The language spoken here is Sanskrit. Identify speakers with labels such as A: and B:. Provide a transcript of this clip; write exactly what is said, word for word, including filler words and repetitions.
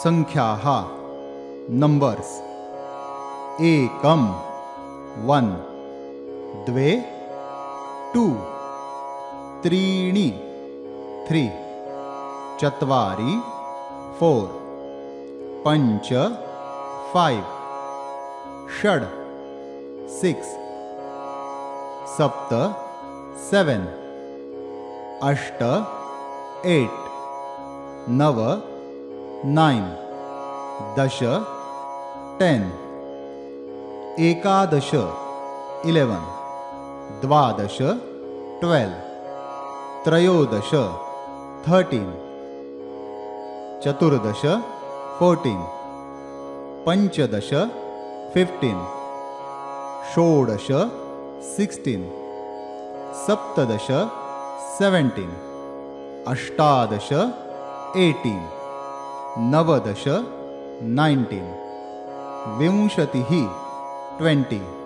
A: संख्याः नंबर्स एकम वन द्वे टू त्रीणि थ्री चत्वारि फोर पंच फाइव षड सिक्स सप्त सेवन अष्ट एट नव नाइन दश टेन एकादश इलेवन द्वादश ट्वेल्व त्रयोदश थर्टीन चतुर्दश फोर्टीन पंचदश फिफ्टीन षोडश सिक्सटीन सप्तदश सेवेंटीन अष्टादश एटीन नवदश नाइन्टीन विंशतिः ट्वेंटी